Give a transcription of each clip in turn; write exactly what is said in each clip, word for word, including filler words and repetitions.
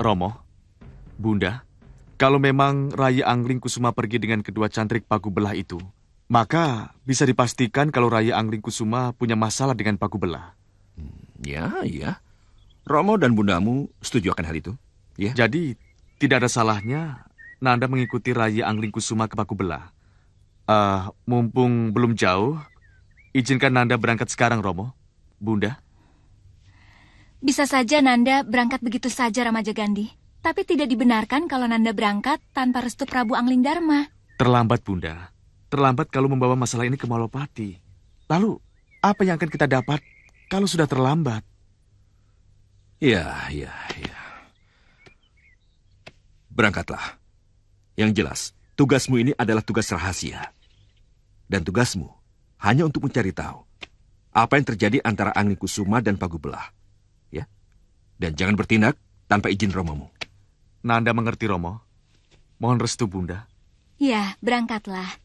Romo, Bunda, kalau memang Rai Angling Kusuma pergi dengan kedua cantrik Paku Belah itu, maka bisa dipastikan kalau Rai Angling Kusuma punya masalah dengan Paku Belah. Hmm, ya, ya. Romo dan bundamu setuju akan hal itu. Ya. Jadi, tidak ada salahnya Nanda mengikuti Rai Angling Kusuma ke Paku Belah. Uh, mumpung belum jauh, izinkan Nanda berangkat sekarang, Romo, Bunda. Bisa saja Nanda berangkat begitu saja, Ramajagandhi. Tapi tidak dibenarkan kalau Nanda berangkat tanpa restu Prabu Angling Dharma. Terlambat, Bunda. Terlambat kalau membawa masalah ini ke Malopati. Lalu, apa yang akan kita dapat kalau sudah terlambat? Ya, ya, ya. Berangkatlah. Yang jelas, tugasmu ini adalah tugas rahasia. Dan tugasmu hanya untuk mencari tahu apa yang terjadi antara Angling Kusuma dan Paku Belah. Ya. Dan jangan bertindak tanpa izin Romomu. Nanda mengerti, Romo. Mohon restu, Bunda. Ya, berangkatlah.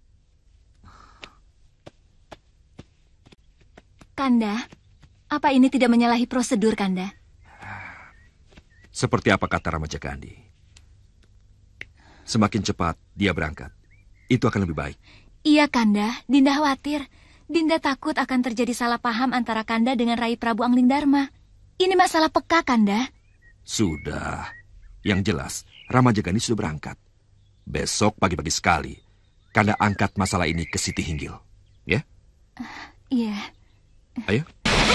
Kanda, apa ini tidak menyalahi prosedur, Kanda? Seperti apa kata Ramajagandhi. Semakin cepat dia berangkat, itu akan lebih baik. Iya, Kanda. Dinda khawatir. Dinda takut akan terjadi salah paham antara Kanda dengan Rai Prabu Angling Dharma. Ini masalah peka, Kanda. Sudah. Yang jelas, Ramajagandhi sudah berangkat. Besok pagi-pagi sekali, Kanda angkat masalah ini ke Siti Hinggil. Ya? Uh, iya. Ayo.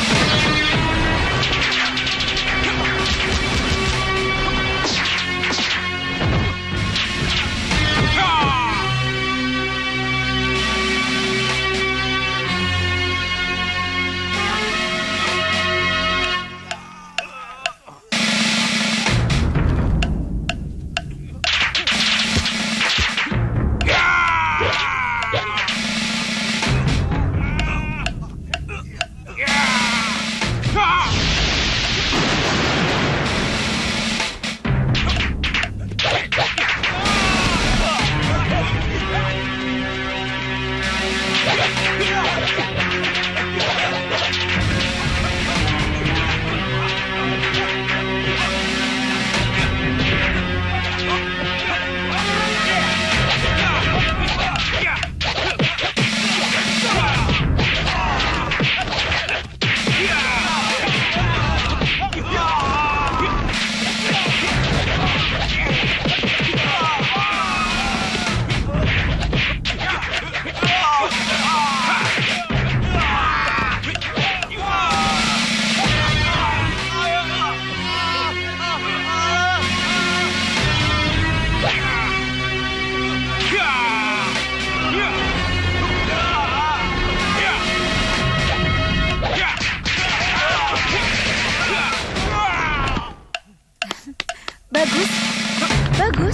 Bagus. Bagus.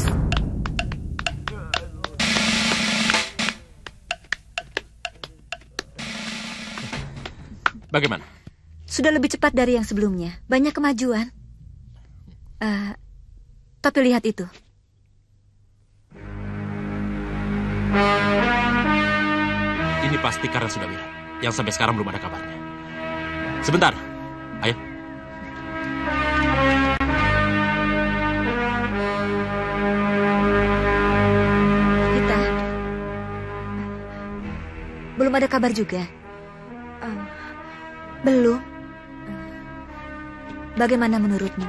Bagaimana? Sudah lebih cepat dari yang sebelumnya. Banyak kemajuan. Uh, tapi lihat itu. Ini pasti karena sudah Wirat, yang sampai sekarang belum ada kabarnya. Sebentar. Ayo. Kita. Belum ada kabar juga. Um, belum. Bagaimana menurutmu?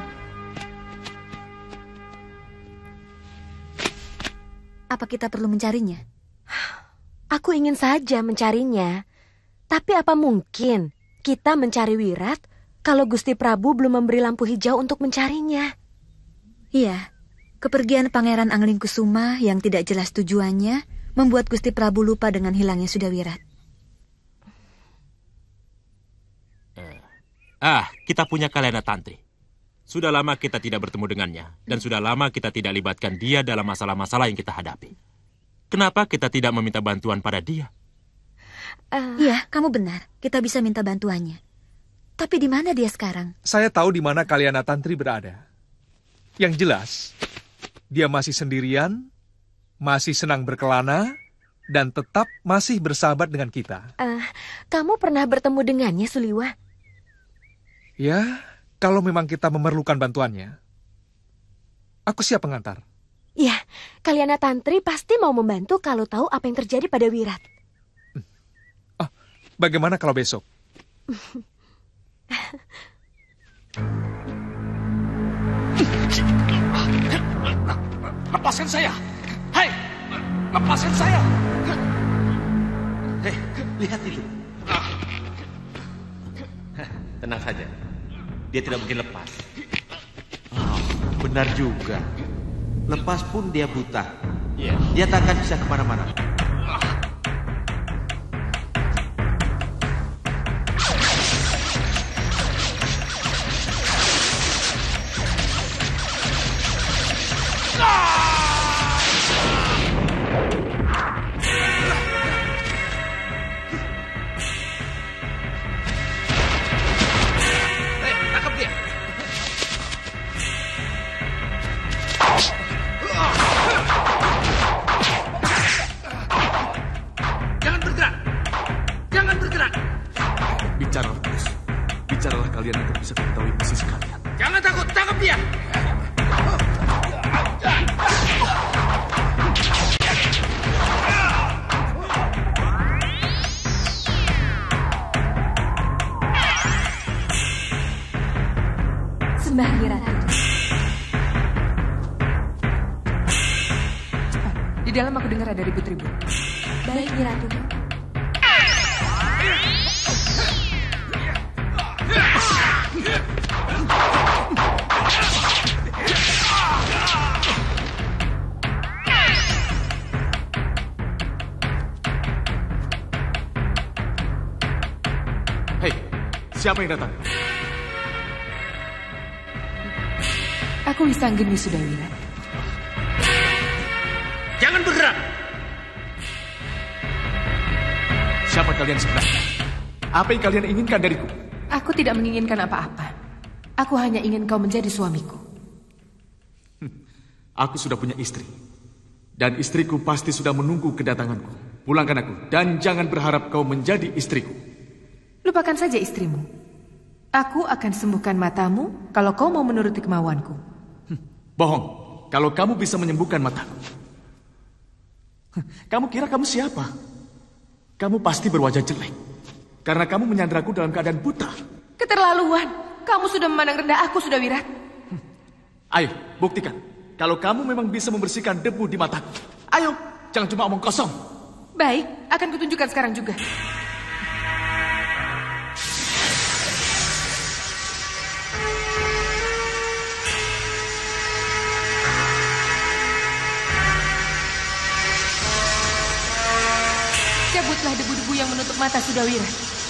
Apa kita perlu mencarinya? Aku ingin saja mencarinya. Tapi apa mungkin kita mencari Wirat kalau Gusti Prabu belum memberi lampu hijau untuk mencarinya? Iya, kepergian Pangeran Angling Kusuma yang tidak jelas tujuannya membuat Gusti Prabu lupa dengan hilangnya Sudawirat. Ah, kita punya Kalyana Tantri. Sudah lama kita tidak bertemu dengannya, dan sudah lama kita tidak libatkan dia dalam masalah-masalah yang kita hadapi. Kenapa kita tidak meminta bantuan pada dia? Uh... Iya, kamu benar. Kita bisa minta bantuannya. Tapi di mana dia sekarang? Saya tahu di mana Kalyana Tantri berada. Yang jelas, dia masih sendirian, masih senang berkelana, dan tetap masih bersahabat dengan kita. Uh, kamu pernah bertemu dengannya, Suliwa? Ya, kalau memang kita memerlukan bantuannya. Aku siap pengantar. Ya, Kalyana Tantri pasti mau membantu kalau tahu apa yang terjadi pada Wirat. Oh, bagaimana kalau besok? Lepaskan saya! Hai! Lepaskan saya! Hei, lihat itu. Tenang saja. Dia tidak mungkin lepas. Oh, benar juga. Lepas pun dia buta. Yeah. Dia tak akan bisa kemana-mana. Bicaralah kalian agar bisa mengetahui posisi kalian. Jangan takut, tangkap dia! Sembah Nyi Ratu. Di dalam aku dengar ada ribut-ribut. Baik, Nyi Ratu. Hei, siapa yang datang? Aku Wisanggeni Sudawira. Jangan bergerak! Siapa kalian sebenarnya? Apa yang kalian inginkan dariku? Aku tidak menginginkan apa-apa. Aku hanya ingin kau menjadi suamiku. Aku sudah punya istri. Dan istriku pasti sudah menunggu kedatanganku. Pulangkan aku, dan jangan berharap kau menjadi istriku. Lupakan saja istrimu. Aku akan sembuhkan matamu kalau kau mau menuruti kemauanku. Bohong, kalau kamu bisa menyembuhkan mataku. Kamu kira kamu siapa? Kamu pasti berwajah jelek. Karena kamu menyandraku dalam keadaan buta. Keterlaluan. Kamu sudah memandang rendah aku, Sudawira. Ayo, buktikan. Kalau kamu memang bisa membersihkan debu di mataku. Ayo, jangan cuma omong kosong. Baik, akan kutunjukkan sekarang juga. Cabutlah debu-debu yang menutup mata Sudawira.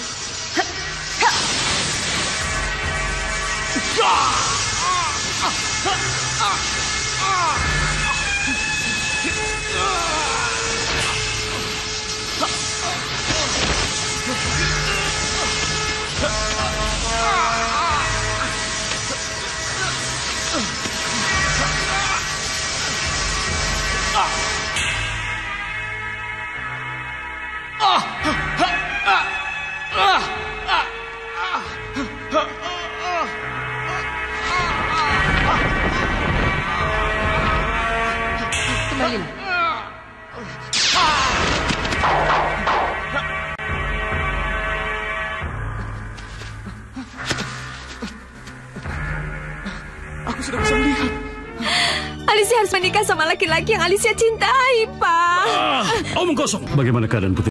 Kembalilah. Aku sudah bisa melihat. Alicia harus menikah sama laki-laki yang Alicia cintai, Pak. Ah, omong kosong. Bagaimana keadaan Putri?